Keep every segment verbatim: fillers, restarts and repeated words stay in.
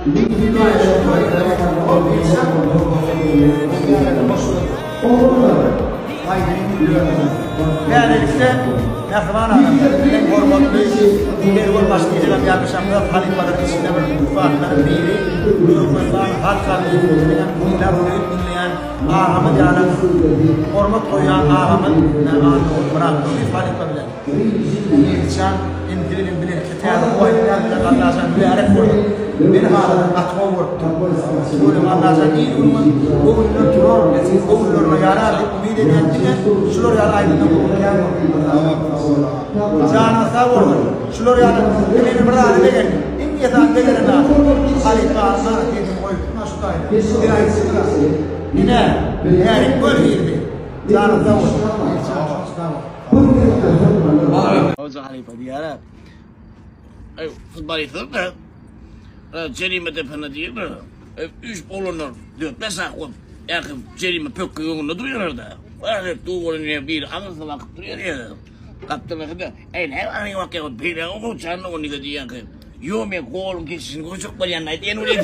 Böylelikle Mehriban Hanım, en hormatlı Ergol Başlayıcı'nın yakışamda Halifa'nın içinde bir ufakların biri, Müslümanlar halklarını yürüyen, bunlar dinleyen ağamın yani hormat koyan ağamın bıraktığı bir Halifa bile. Yetişen, indirilin bilir, kitayarı koyunlar bile Allah'tan mübarek vurdu. Bir haladan atma vurdu. Böyle Allah'tan iyi olmaz, bu ünlü turor, bu ünlü yarar, ümid edildiğinde şular yar aydınlığı bulunmayan Canı sağ olun. Şular yani benim burada haline geldi. İmmiyetten gelirine Halifa Aslan dedim koyup nasıl kaydı. Bir ay sıkıra. Yine yani böyle girdi. Canı sağ olun. Hoca Halifa diyara. Ay futbol izledim de. Cerime tepene diye mi? Üç olunur. Dört beş akım. Yakın cerime pökkü yolunda duruyorlar da. Var tuğulun bir anası vakit duruyor ya. Kaptım kadar. Ey ne var ya vakit bir o çanlı onu da diye ki. Yome golun geçsin çok bari yanaydı en öyle.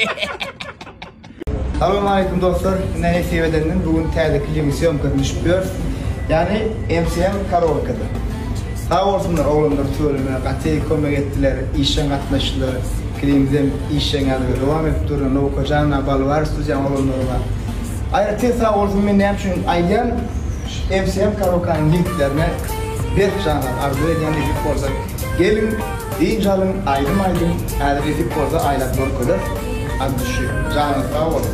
Assalamu alaikum dostlar. Yine sevedeninin bugün terde klimisyon katılışıyor. Yani M C M Karaoka'da. Sağ olsunlar oğlumlar söyleme, katı komek ettiler, işen katlaştılar. Klimizem işen adı devam edip duran o kocanla balvar stüdyen oğlumlar var. Ayrıca sağ olsun ben ne yapayım? Aydan M C M Karaoka'nın linklerine bir canlar arzu eden ekip olsa gelin deyince alın aydın aydın eğer ekip olsa aylat doğru kadar adı şu canlar sağ olsun.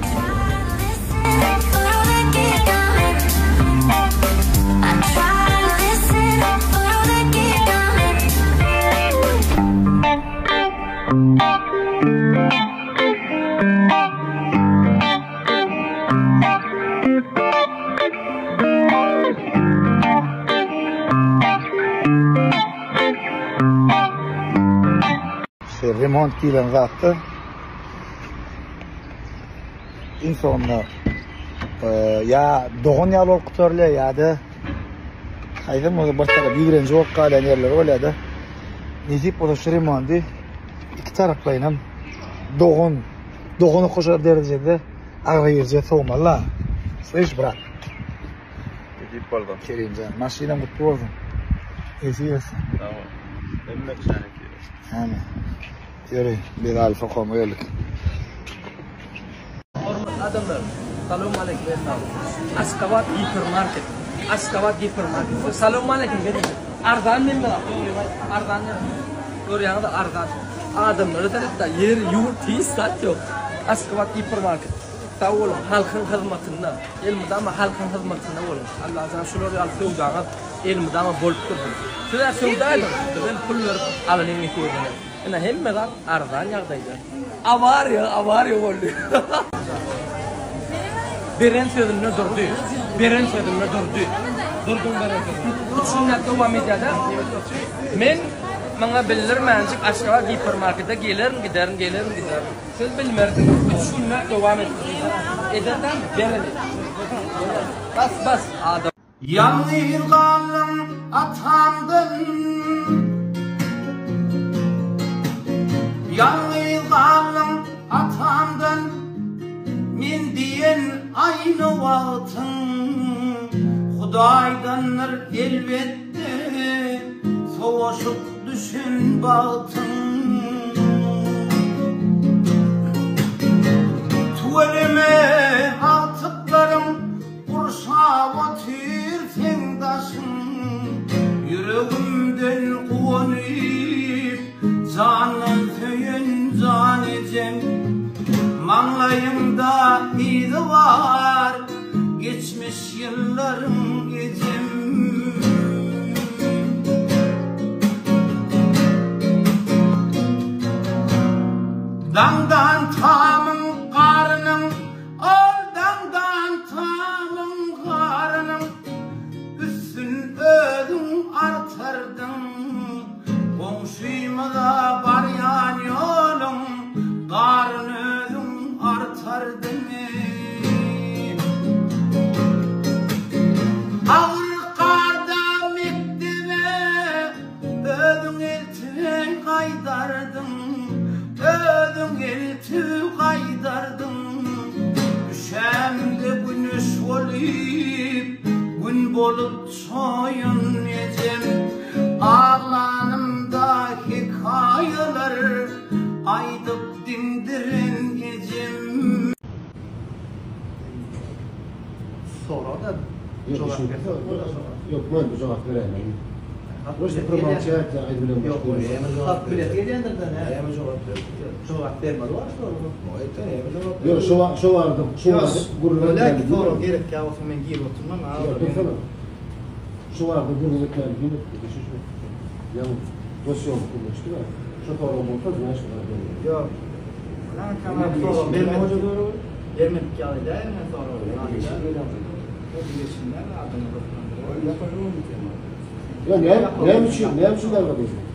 Remont giren zaten insonlar e, ya doğun yal okutorlar ya da hayvan mı başka bir birinci ok kalan yerler öyle de nezip o da şu remonti iki taraflayın hem doğun doğunu koşar derecede ağrıyıcı soğumalar sıç bırak Gidip pardon. Kerince maşina mutlu oldum eziyesi Tamam. Emmek sanki. Hemen yürü bir alfa komu yoluk. Adamlar, salam aleyküm. Askabat hipermarket. Askabat hipermarket. Salam aleyküm dedim. Ardan ne mi? Ardan ne? Oraya da ardan. Adamlar da yer yurt hissat yok. Askabat hipermarket. Tavul halkın hizmetinde. Elmde ama halkın hizmetinde olur. Allah azze şuları al sevdağa elmde ama bol tutur. Şular sevdaydı. Ben pul verip alın ihtiyacını. Ana hem merak ardan yağdaydı. Avar ya, avar ya oldu. Beren sözümle durdu. Beren sözümle durdu. Durdum beren sözümle. Üçüncü devam ediyada. Men bana bildirmeyecek aşağı hipermarkete gelirim giderim gelirim giderim. Siz bilmerdim. Üçüncü devam ediyada. Ederden beren. Bas bas adam. Yanılganım atamdan Yanılganım atamdan min diyen aynı vaatın Hudaydanlar elbette soğuşup düşün batın Tuvalime altıklarım kurşava tüyürten taşın Yüreğimden kuvanıp canım tüyün can ecem Manlayımda idi var geçmiş yıllarım gecem Dandan tamın karnım Ol dandan tamın karnım Üstün ödüm artardın Komşuyma da var yan yolum Karın ödüm artar demem Ağır karda mektebe Ödüm elten kaydardın Ödüm el Hasreti kaydardım Düşemde güneş olup Gün bolup soyun necem Ağlanımda hikayeler Aydıp dindirin gecem. Sonra da Yok, işin yok, ben bu cevap veremem. Boşta promotsiya etdi, aydınım. Yok, hak bilet gelendirden ha. Cevap vermedi var sonra. Yok, şu var, şu vardı, şu vardı. Gururlar Öyle ki geldi. doğru gerek ya olsun ben giyip oturmam. Yok, dursana. Şu vardı, gururlar geldi. Yine şu şu. Yani dosya mı kurmuştu da. Şu doğru olmasa güneş kadar dönüyor. Yok. Lan tamam sonra vermedik. Vermedik ya değil mi sonra? O bilirsinler adını doktorlar. Ya ne, ne biçim, ne biçim dalga geçiyor?